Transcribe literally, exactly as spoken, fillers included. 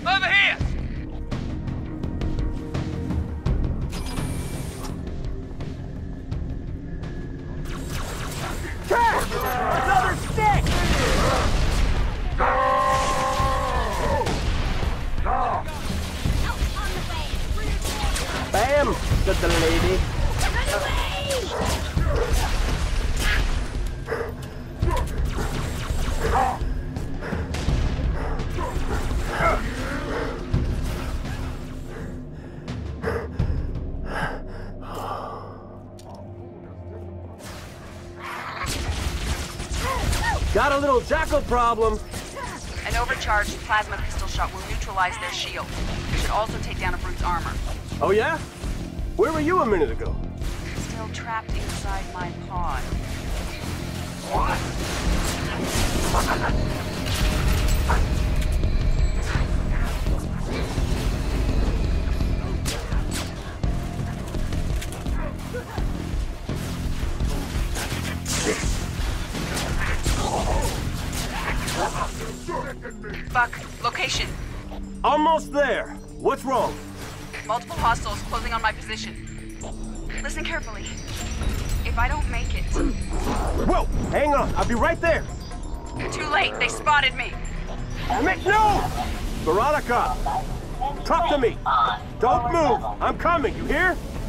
Over here! Trash! Another stick! Bam! Said the lady. Run away! Got a little jackal problem. An overcharged plasma pistol shot will neutralize their shield. It should also take down a brute's armor. Oh yeah? Where were you a minute ago? Still trapped inside my pod. Buck, location. Almost there. What's wrong? Multiple hostiles closing on my position. Listen carefully. If I don't make it... Whoa! Hang on. I'll be right there. Too late. They spotted me. Mick, no! Veronica! Talk to me! Don't move! I'm coming, you hear?